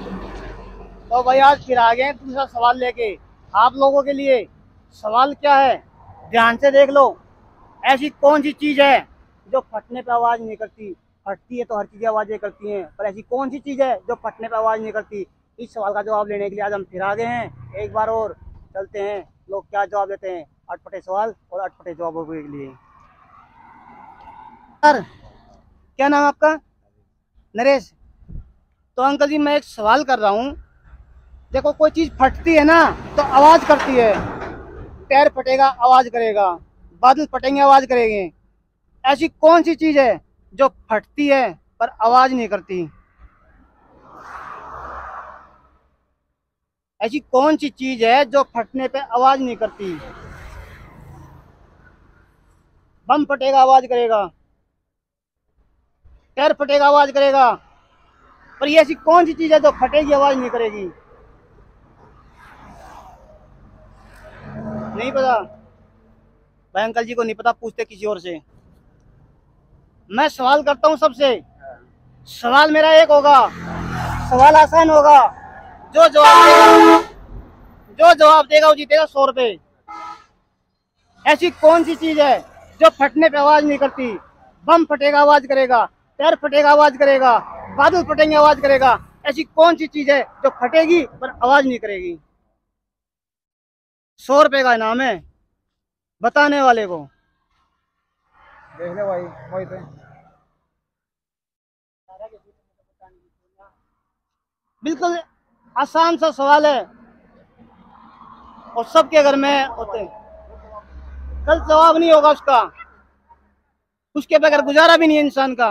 तो भाई आज फिर आ गए हैं दूसरा सवाल लेके आप लोगों के लिए। सवाल क्या है, ध्यान से देख लो। ऐसी कौन सी चीज है जो फटने पे आवाज नहीं करती? फटती है तो हर चीजें आवाजें करती हैं, पर ऐसी कौन सी चीज है जो फटने पे आवाज नहीं करती? इस सवाल का जवाब लेने के लिए आज हम फिर आ गए हैं। एक बार और चलते हैं, लोग क्या जवाब देते हैं अटपटे सवाल और अटपटे जवाबों के लिए। सर, क्या नाम है आपका? नरेश। तो अंकल जी, मैं एक सवाल कर रहा हूँ। देखो, कोई चीज फटती है ना तो आवाज करती है। पैर फटेगा आवाज करेगा, बादल फटेंगे आवाज करेंगे। ऐसी कौन सी चीज है जो फटती है पर आवाज नहीं करती? ऐसी कौन सी चीज है जो फटने पे आवाज नहीं करती? बम फटेगा आवाज करेगा, पैर फटेगा आवाज करेगा, पर ये ऐसी कौन सी चीज है जो फटेगी आवाज नहीं करेगी? नहीं पता? भाई अंकल जी को नहीं पता, पूछते किसी और से। मैं सवाल करता हूँ सबसे। सवाल मेरा एक होगा, सवाल आसान होगा। जो जवाब देगा जो जवाब देगा वो जीतेगा 100 रुपए। ऐसी कौन सी चीज है जो फटने पे आवाज नहीं करती? बम फटेगा आवाज करेगा, पैर फटेगा आवाज करेगा, बादल फटेंगे आवाज करेगा। ऐसी कौन सी चीज है जो फटेगी पर आवाज नहीं करेगी? 100 रुपए का इनाम है बताने वाले को। देख ले भाई, वही पे। बिल्कुल आसान सा सवाल है और सबके घर में होते हैं। गलत जवाब नहीं होगा उसका, उसके बगैर गुजारा भी नहीं है इंसान का।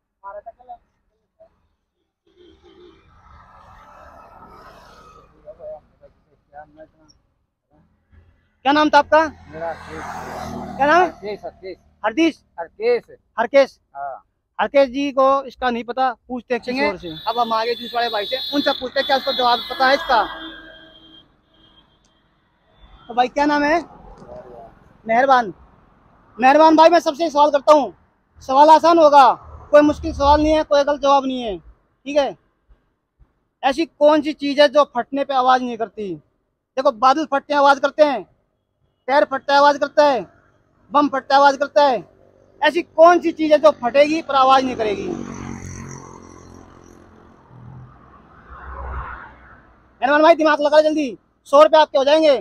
क्या नाम था आपका? मेरा क्या नाम है? हरकेश हरकेश हरदीश? हरकेश। हरकेश? हाँ। हरकेश जी को इसका नहीं पता, पूछते हैं किसी और से। अब हम आगे जूस वाले भाई से, उनसे पूछते हैं क्या उसको जवाब पता है इसका। तो भाई क्या नाम है? मेहरबान। मेहरबान भाई, मैं सबसे सवाल करता हूँ। सवाल आसान होगा, कोई मुश्किल सवाल नहीं है, कोई गलत जवाब नहीं है, ठीक है? ऐसी कौन सी चीज है जो फटने पे आवाज नहीं करती? देखो, बादल फटते हैं आवाज करते हैं, पैर फटता है आवाज करता है, बम फटता है आवाज करता है। ऐसी कौन सी चीज है जो फटेगी पर आवाज नहीं करेगी? मेहरबान भाई दिमाग लगा जल्दी, 100 रुपए आपके हो जाएंगे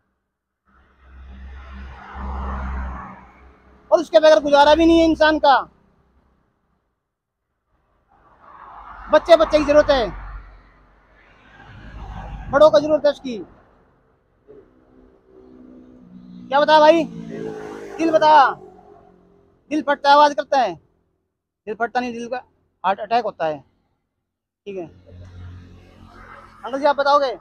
और उसके बगैर गुजारा भी नहीं है इंसान का। बच्चे बच्चे की जरूरत है, बड़ों को जरूरत है उसकी। क्या बता भाई? दिल बता। दिल फटता है आवाज करता है? दिल फटता नहीं, दिल का हार्ट अटैक होता है, ठीक है? अंकल जी आप बताओगे?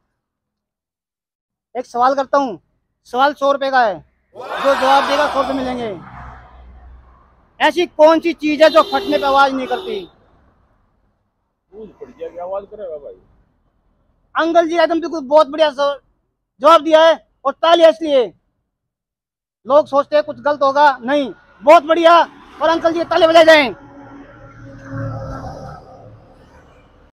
एक सवाल करता हूँ, सवाल 100 रुपए का है, जो जवाब देगा 100 रुपए मिलेंगे। ऐसी कौन सी चीज है जो फटने पे आवाज नहीं करती? आवाज करेगा भाई। अंकल जी एकदम बिल्कुल बहुत बढ़िया जवाब दिया है और तालियां इसलिए। लोग सोचते हैं कुछ गलत होगा, नहीं, बहुत बढ़िया। और अंकल जी ताली बजाए जाएं।